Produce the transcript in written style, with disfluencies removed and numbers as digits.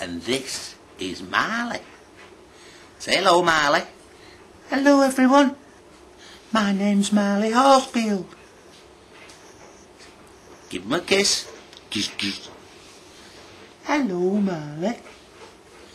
and this is Marley. Say hello, Marley. Hello, everyone. My name's Marley Horsefield. Give him a kiss. Kiss, kiss. Hello, Marley.